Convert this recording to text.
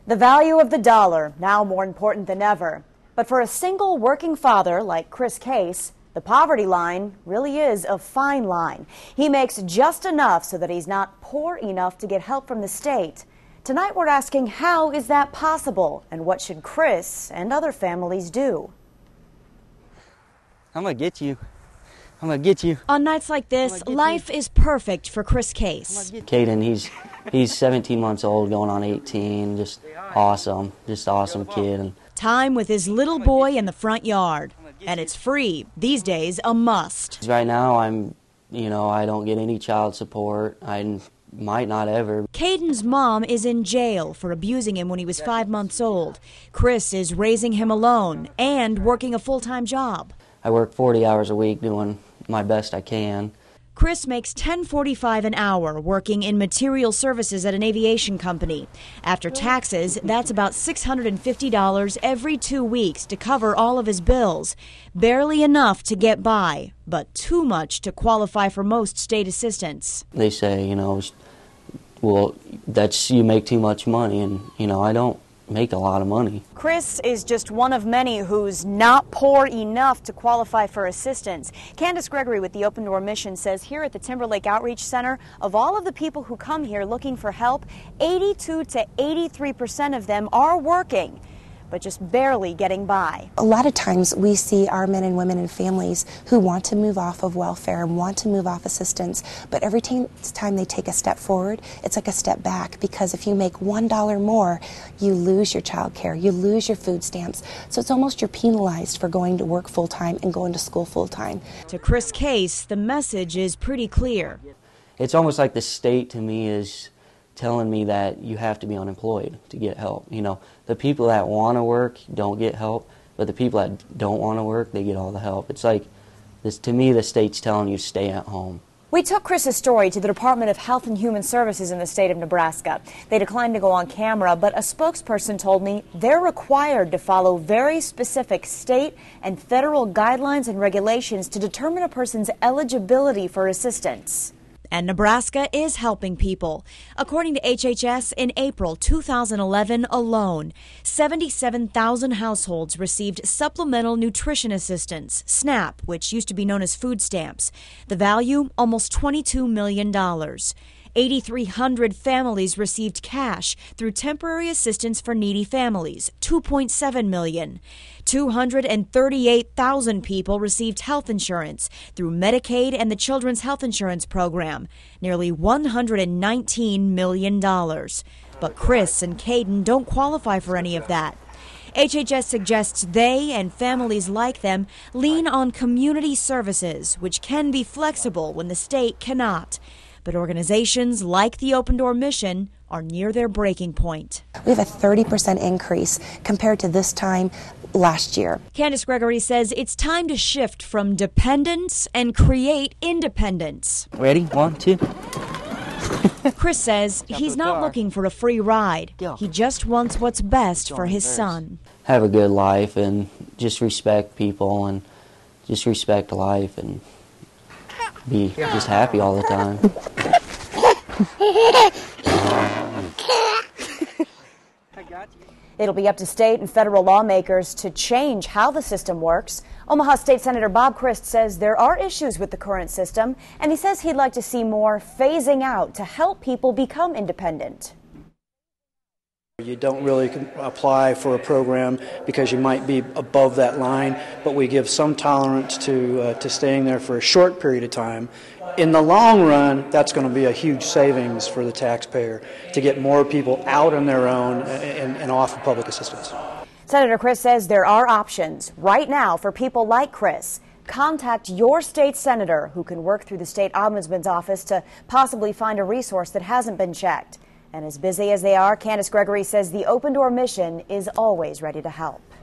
The value of the dollar, now more important than ever. But for a single working father like Chris Case, the poverty line really is a fine line. He makes just enough so that he's not poor enough to get help from the state. Tonight we're asking, how is that possible? And what should Chris and other families do? I'm gonna get you. I'm gonna get you. On nights like this, life is perfect for Chris Case. Caden, he's 17 months old, going on 18. Just awesome kid. And time with his little boy in the front yard. And it's free. These days, a must. Right now, I don't get any child support. I might not ever. Caden's mom is in jail for abusing him when he was 5 months old. Chris is raising him alone and working a full-time job. I work 40 hours a week doing my best I can. Chris makes $10.45 an hour working in material services at an aviation company. After taxes, that's about $650 every 2 weeks to cover all of his bills. Barely enough to get by, but too much to qualify for most state assistance. They say, well, you make too much money, and, I don't make a lot of money. Chris is just one of many who's not poor enough to qualify for assistance. Candace Gregory with the Open Door Mission says here at the Timberlake Outreach Center, of all of the people who come here looking for help, 82 to 83% of them are working, but just barely getting by. A lot of times we see our men and women and families who want to move off of welfare and want to move off assistance, but every time they take a step forward, it's like a step back, because if you make $1 more, you lose your child care, you lose your food stamps. So it's almost you're penalized for going to work full-time and going to school full-time. To Chris Case, the message is pretty clear. It's almost like the state to me is telling me that you have to be unemployed to get help. The people that want to work don't get help, but the people that don't want to work, they get all the help. It's like, to me, the state's telling you to stay at home. We took Chris's story to the Department of Health and Human Services in the state of Nebraska. They declined to go on camera, but a spokesperson told me they're required to follow very specific state and federal guidelines and regulations to determine a person's eligibility for assistance. And Nebraska is helping people. According to HHS, in April 2011 alone, 77,000 households received supplemental nutrition assistance, SNAP, which used to be known as food stamps. The value, almost $22 million. 8,300 families received cash through temporary assistance for needy families, $2.7 million. 238,000 people received health insurance through Medicaid and the Children's Health Insurance Program, nearly $119 million. But Chris and Caden don't qualify for any of that. HHS suggests they and families like them lean on community services, which can be flexible when the state cannot. But organizations like the Open Door Mission are near their breaking point. We have a 30% increase compared to this time last year. Candace Gregory says it's time to shift from dependence and create independence. Ready? 1, 2. Chris says he's not looking for a free ride. He just wants what's best for his son. Have a good life and just respect people and just respect life and be just happy all the time. It'll be up to state and federal lawmakers to change how the system works. Omaha State Senator Bob Christ says there are issues with the current system, and he says he'd like to see more phasing out to help people become independent. You don't really apply for a program because you might be above that line, but we give some tolerance to staying there for a short period of time. In the long run, that's going to be a huge savings for the taxpayer to get more people out on their own and off of public assistance. Senator Chris says there are options right now for people like Chris. Contact your state senator, who can work through the state ombudsman's office to possibly find a resource that hasn't been checked. And as busy as they are, Candace Gregory says the Open Door Mission is always ready to help.